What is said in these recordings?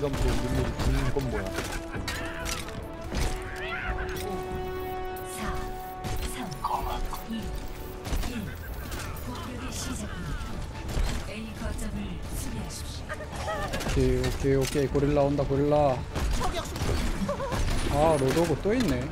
시간부터 눈물이 붓는 건 뭐야? 4, 3, 2, 1. 공격이 시작됩니다. A 거점을 수비하십시오. 오케이 고릴라 온다 고릴라. 아 로드오고 또 있네.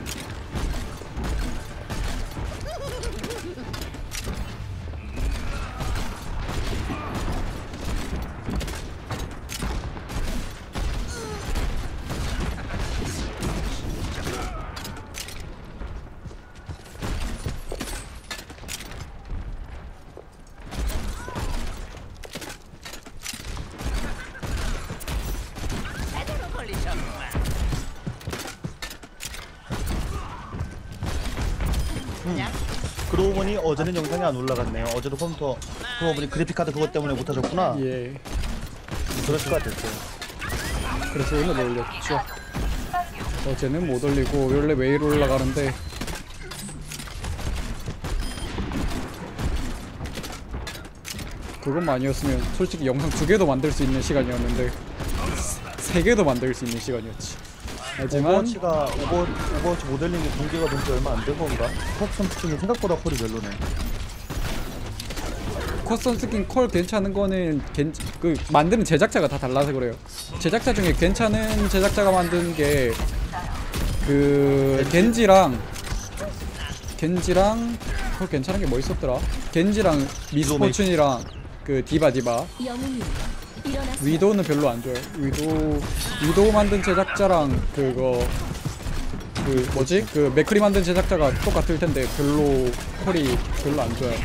그러고 보니 어제는 영상이 안 올라갔네요. 어제도 컴퓨터 그러고 보니 그래픽카드 그것 때문에 못 하셨구나. 예. 그랬을 것 같았어요. 그래서 오늘 올렸죠. 어제는 못 올리고 원래 매일 올라가는데 그것만 아니었으면 솔직히 영상 2개도 만들 수 있는 시간이었는데 3개도 만들 수 있는 시간이었지. 하지만 오버워치 모델링이 공개가 된 지 얼마 안 된 건가? 커스텀 스킨이 생각보다 콜이 별로네. 커스텀 스킨 콜 괜찮은 거는 그 만드는 제작자가 다 달라서 그래요. 제작자 중에 괜찮은 제작자가 만든 게 그 겐지랑 콜 괜찮은 게 뭐 있었더라? 겐지랑 미스포춘이랑 그 디바 영웅이 일어났습니다. 위도우는 별로 안 좋아요. 위도우 만든 제작자랑 그거 그 뭐지? 그 맥크리 만든 제작자가 똑같을 텐데 콜이 별로 안 좋아요.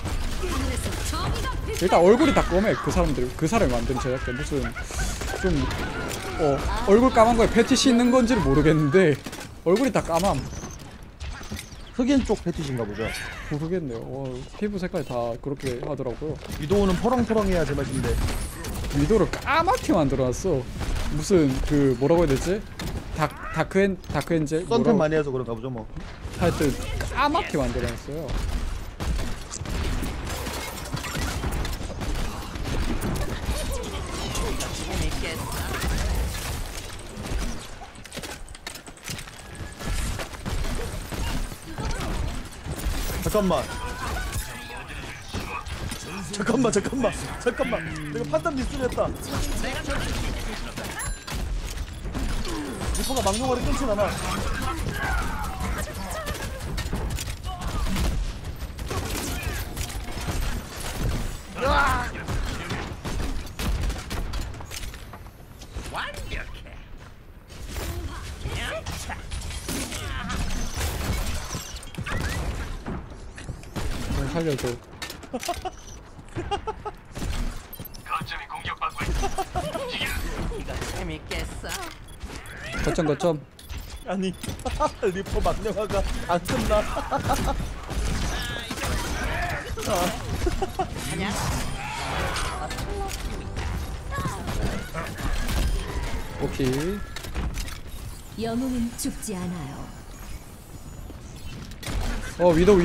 일단 얼굴이 다 검해. 그 사람이 만든 제작자 무슨 좀 얼굴 까만 거에 패티시 있는 건지는 모르겠는데 얼굴이 다 까맘. 흑인 쪽 패티신가 보죠. 모르겠네요. 피부 색깔이 다 그렇게 하더라고요. 위도우는 퍼렁퍼렁해야 제맛인데 위도를 까맣게 만들어놨어. 무슨 그 뭐라고 해야 되지? 다크엔젤? 썬텐 많이 해서 그런가 보죠 뭐. 하여튼 까맣게 만들어놨어요. 잠깐만 내가 판단 미스를 했다. 리퍼가 망령아를 끊진 않아. 좀 살려줘. 거점이 공격받고 있어. 이거 재밌겠어. 거점. 아니 리퍼 망령아가 안 끝나. 오케이. 영웅은 죽지 않아요. 위도우.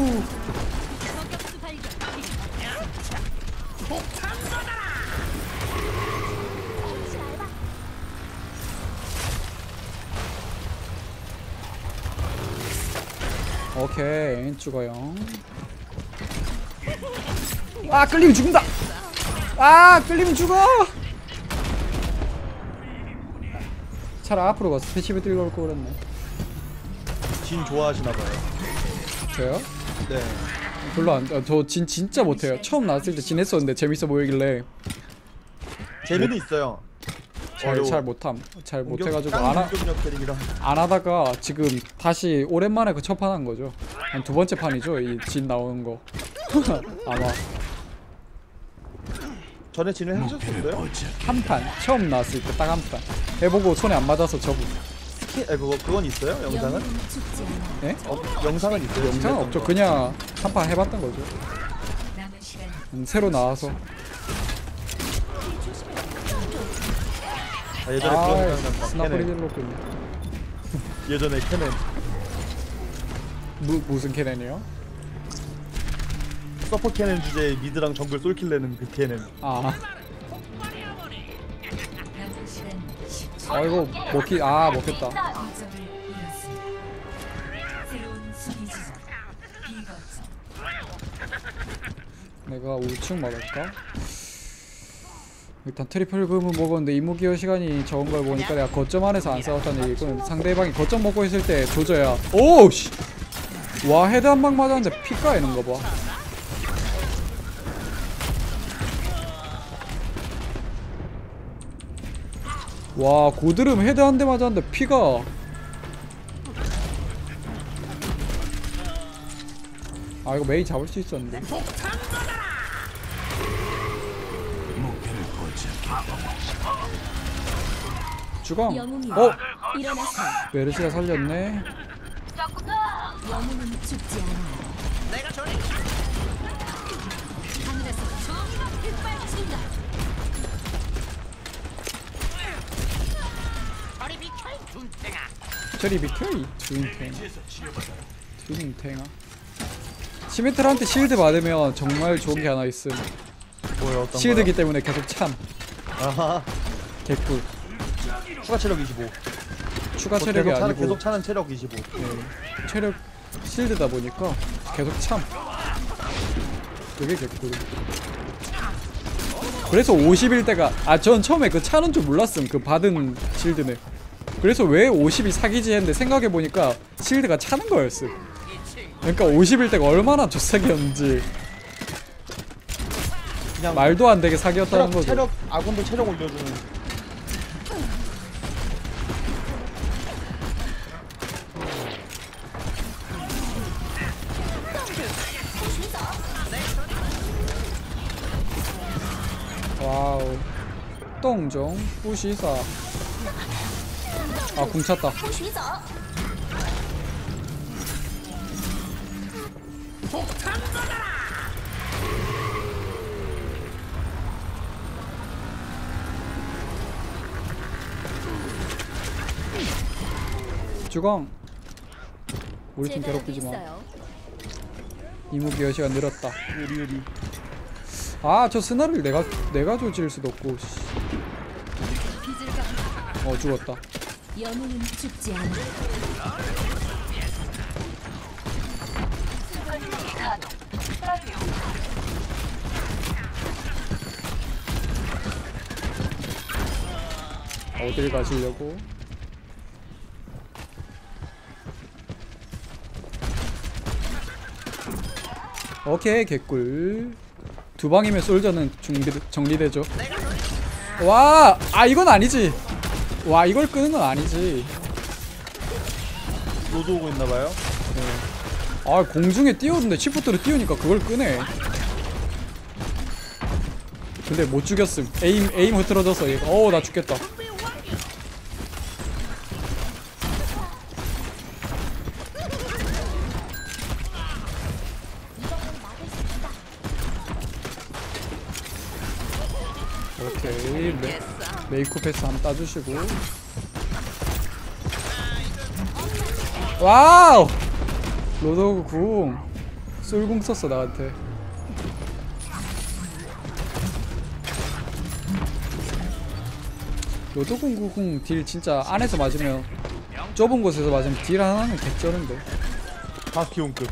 오케이 죽어요. 아 끌리면 죽는다. 아 끌리면 죽어. 차라리 앞으로 가서 패시브 들고 올 거 그랬네. 진 좋아하시나봐요. 저요? 네. 별로 저 진짜 못해요. 처음 나왔을 때 진 했었는데 재밌어 보이길래 재미는 있어요. 잘 못해가지고 공격력 캐릭이라. 안 하다가 지금 다시 오랜만에 그 첫 판 한 거죠. 한 2번째 판이죠. 이 진 나오는 거. 아마 전에 진을 해주셨었어요? 한 판 처음 나왔을 때 딱 한 판 해보고 손에 안 맞아서 접고. 그건 있어요? 영상은? 영웅은 죽지 않아요. 예? 영상은 있어요? 영상은 없죠. 그냥 한 판 해봤던 거죠. 남은 시간 새로 나와서. 예전에 그런 영상 봤다. 스나프리 캐넨. 딜로군요. 예전에 캐넨 무슨 캐넨이요? 서퍼 캐넨 주제에 미드랑 정글 쏠킬 내는 그 캐넨. 아 남은 시간 이거 먹겠다. 거점을 잃었습니다. 새로운 수비 지점 비거점. 내가 우측 막을까? 일단 트리플 금은 먹었는데 이무기어 시간이 적은 걸 보니까 내가 거점 안에서 안 싸웠다는 얘기고 상대방이 거점 먹고 있을 때 조져야. 오우씨! 와, 헤드 한 방 맞았는데 피 까이는 거 봐. 와, 고드름 헤드 한 대 맞았는데 피가. 아, 이거 메이 잡을 수 있었는데. 주광. 영웅이 일어나세요. 메르시가 살렸네. 영웅은 죽지 않아요. 하늘에서 정의가 빛발친다. 저리 비켜이 둔탱아. 시메트라한테 실드 받으면 정말 좋은 게 하나 있음. 뭐야 어떤 실드기 때문에 계속 참. 아하. 개꿀. 추가 체력 25. 추가 체력이 계속 아니고 계속 차는 체력 25. 체력 실드다 보니까 계속 참. 그게 개꿀. 그래서 51대가 전 처음에 그 차는 줄 몰랐음. 그 받은 실드는. 그래서 왜 50이 사기지 했는데 생각해보니까 실드가 차는 거였음. 그러니까 51대가 얼마나 조사기였는지 그냥 말도 안 되게 사기였다는 거죠. 체력 아군도 체력 올려주는. 와우. 똥종 부시사. 아, 궁 찼다. 주광. 우리 팀 괴롭히지 마. 이무기 여시가 늘었다. 유리. 아, 저 스나를 내가 조질 수도 없고. 씨. 죽었다. 영웅은 죽지 않아요. 어딜 가시려고? 오케이, 개꿀. 두 방이면 솔저는 정리되죠. 와! 이건 아니지. 와, 이걸 끄는 건 아니지. 로드 오고 있나봐요. 공중에 띄우는데 시프트로 띄우니까 그걸 끄네. 근데 못 죽였음. 에임 흐트러져서 얘가. 나 죽겠다. 오케이. 메이크 패스 한번 따주시고. 와우! 로드오그 궁. 쏠궁 썼어 나한테. 로드오그 궁 딜 진짜 안에서 맞으면, 좁은 곳에서 맞으면 딜 하나는 개쩌는데. 다 기온급.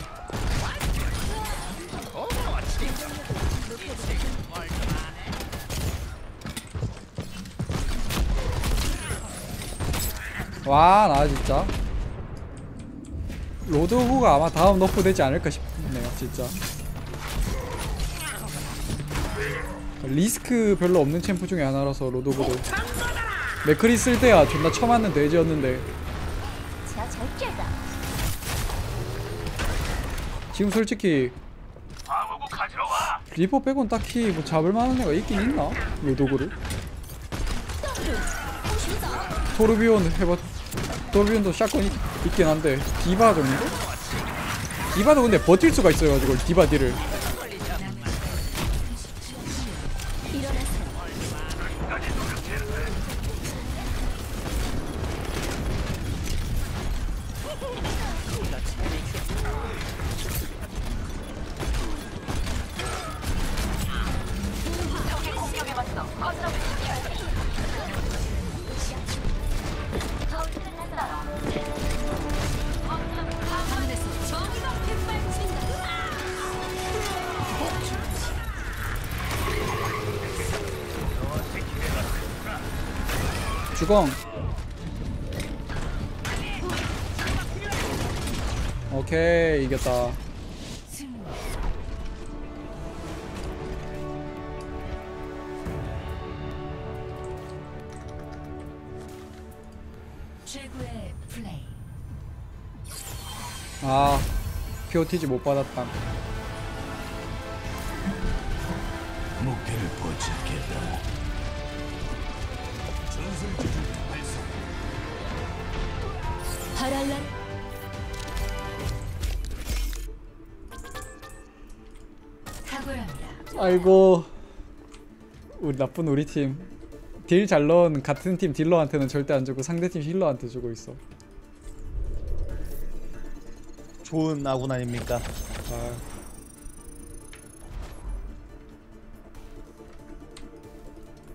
와, 나 진짜 로드오그가 아마 다음 너프 되지 않을까 싶네요 진짜. 리스크 별로 없는 챔프 중에 하나라서 로드오그도 맥크리 쓸 때야 존나 처맞는 돼지였는데 지금 솔직히 리퍼 빼곤 딱히 뭐 잡을 만한 애가 있긴 있나? 로드오그를? 토르비온도 샷건 있긴 한데 디바 정도? 디바도 근데 버틸 수가 있어가지고 디바 딜을. 주공. 오케이, 이겼다. 최고의 플레이. 아, POTG 못 받았다. 목표를 포착했다. 전술지주 발사. 바랄라. 탁월합니다. 아이고, 우리 나쁜 우리 팀. 딜 잘 넣은 같은 팀 딜러한테는 절대 안 주고 상대팀 힐러한테 주고 있어. 좋은 아군 아닙니까? 아,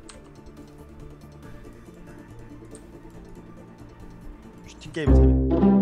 슈팅 게임 재밌.